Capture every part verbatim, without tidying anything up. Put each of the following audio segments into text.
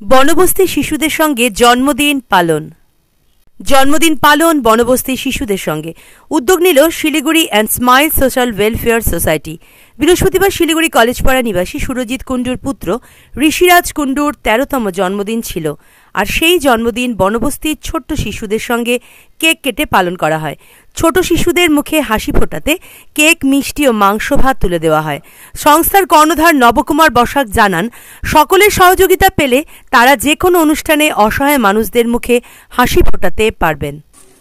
বনবস্তি শিশুদের সঙ্গে জন্মদিন পালন। জন্মদিন পালন বনবস্তি শিশুদের সঙ্গে উদ্যোগ নিল Siliguri and smile social welfare society. বৃহস্পতিবার শিলিগুড়ি কলেজপাড়া নিবাসী সুরজিৎ কুণ্ডুর পুত্র ঋষিরাজ কুণ্ডুর তেরোতম জন্মদিন ছিল, আর সেই জন্মদিন বনবস্তির ছোট্ট শিশুদের সঙ্গে কেক কেটে পালন করা হয়। ছোট শিশুদের মুখে হাসি ফোটাতে কেক, মিষ্টি ও মাংস ভাত তুলে দেওয়া হয়। সংস্থার কর্ণধার নবকুমার বসাক জানান, সকলের সহযোগিতা পেলে তারা যে কোনো অনুষ্ঠানে অসহায় মানুষদের মুখে হাসি ফোটাতে পারবেন।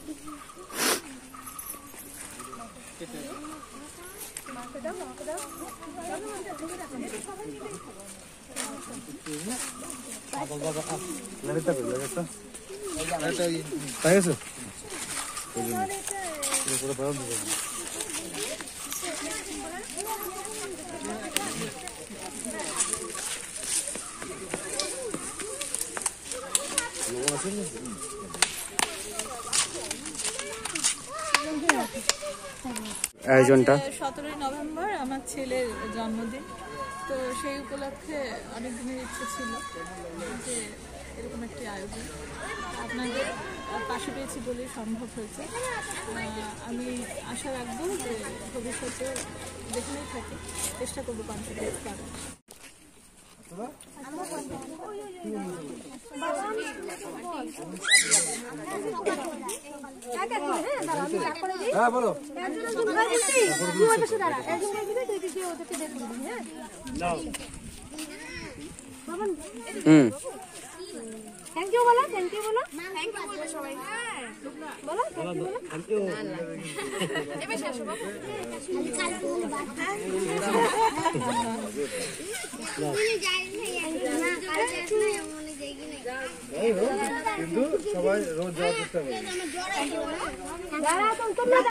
আয়োজনটা সতেরোই নভেম্বর আমার ছেলের জন্মদিন, তো সেই উপলক্ষে অনেক দিনের ইচ্ছে ছিল যে এরকম একটি আয়োজন আপনাদের পাশে পেয়েছি বলেই সম্ভব হয়েছে। আমি আশা রাখবো যে ভবিষ্যতে যেখানেই থাকি চেষ্টা করবো কনফিডেন্স পাবেন। হুম থ্যাংক ইউ বলো, থ্যাংক ইউ বলো, থ্যাংক ইউ বলবে সবাই। হ্যাঁ বলো থ্যাংক ইউ বলো। এবে শেষ হবে কিন্তু সবাই রোজ যাওয়ার চেষ্টা করে।